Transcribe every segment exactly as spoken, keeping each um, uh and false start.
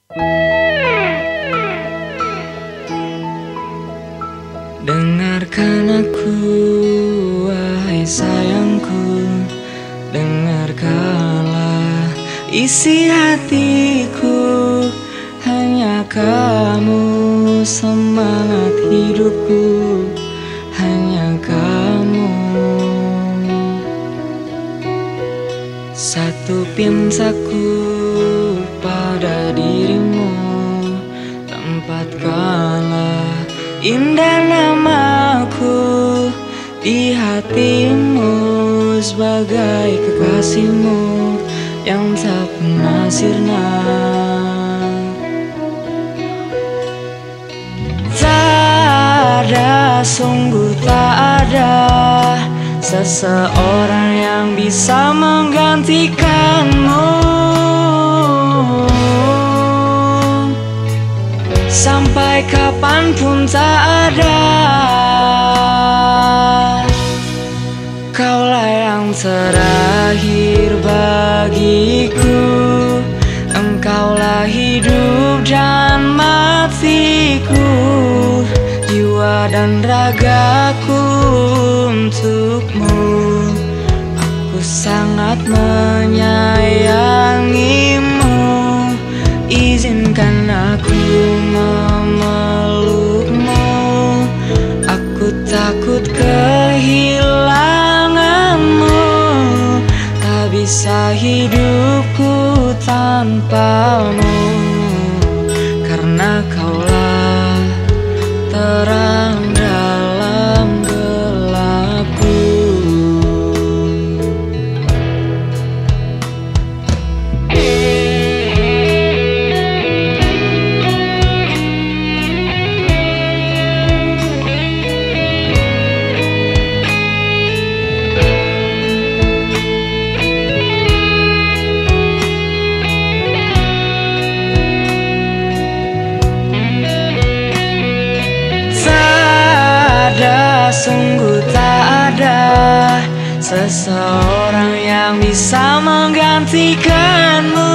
Dengarkan aku, wahai sayangku. Dengarkanlah isi hatiku. Hanya kamu semangat hidupku. Hanya kamu. Satu pintaku pada dirimu. Tempatkanlah indah namaku di hatimu sebagai kekasihmu yang tak pernah sirna. Tak ada, sungguh tak ada seseorang yang bisa menggantikanmu. Sampai kapanpun tak ada. Kaulah yang terakhir bagiku. Engkaulah hidup dan matiku. Jiwa dan ragaku untukmu. Aku sangat menyayangimu. Izinkan aku memelukmu. Aku takut kehilanganmu. Tak bisa hidupku tanpamu. Karena kaulah terang dalam gelapku. Sungguh tak ada seseorang yang bisa menggantikanmu.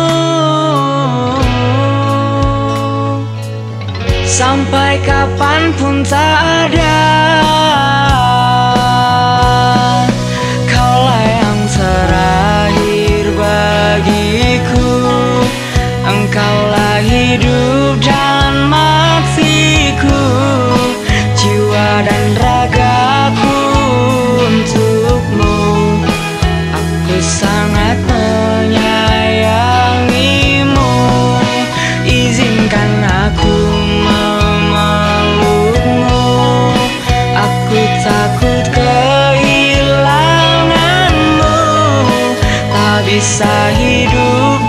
Sampai kapanpun tak ada. Kaulah yang terakhir bagiku. Engkaulah hidup dan matiku. Jiwa dan ragaku untukmu. Aku sangat menyayangimu. Izinkan aku memelukmu. Aku takut kehilanganmu. Tak bisa hidup